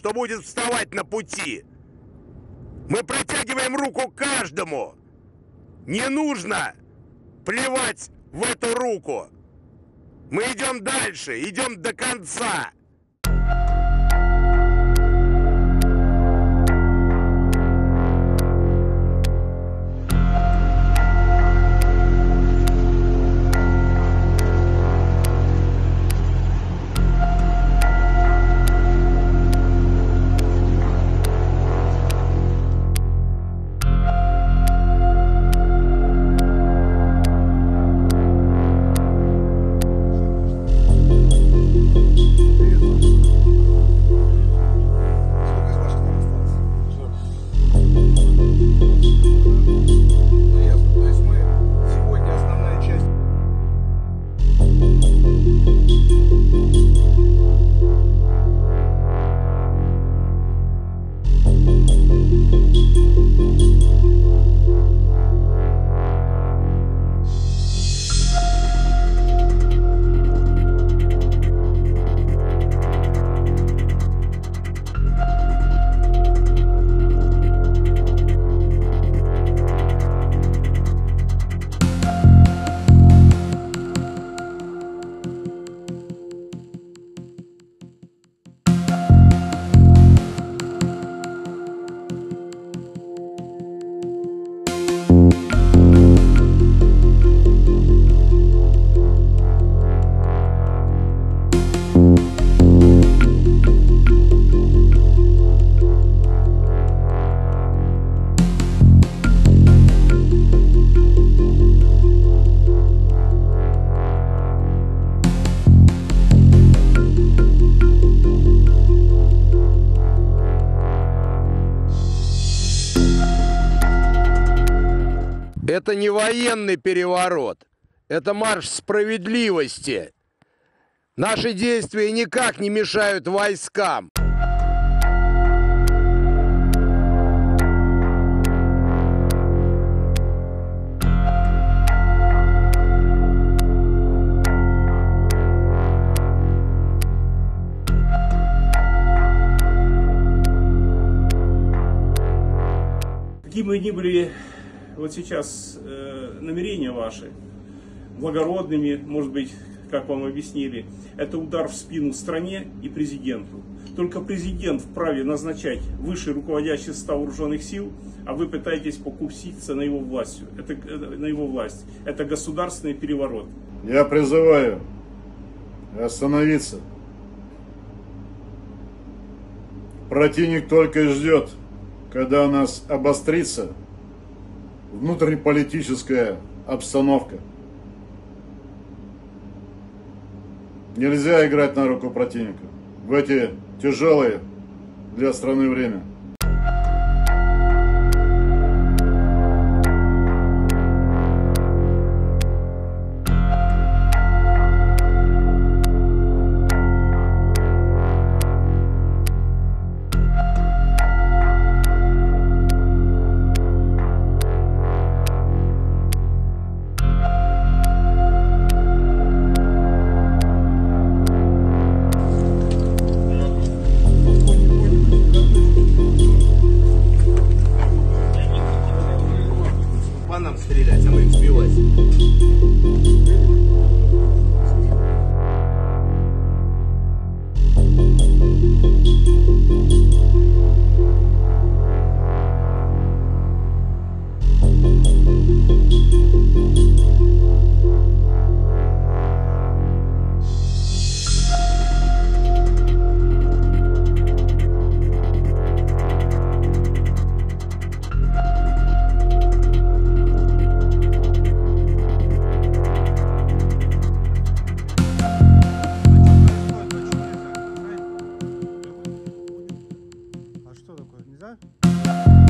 что будет вставать на пути. Мы протягиваем руку каждому. Не нужно плевать в эту руку. Мы идем дальше, идем до конца. Это не военный переворот, это марш справедливости. Наши действия никак не мешают войскам. Какие бы ни были вот сейчас намерения ваши, благородными, может быть, как вам объяснили, это удар в спину стране и президенту. Только президент вправе назначать высший руководящий состав вооруженных сил, а вы пытаетесь покуситься на его власть. Это государственный переворот. Я призываю остановиться. Противник только и ждет, когда у нас обострится внутриполитическая обстановка. Нельзя играть на руку противника в эти тяжелые для страны время. По нам стрелять, а мы их сбивать. Нельзя?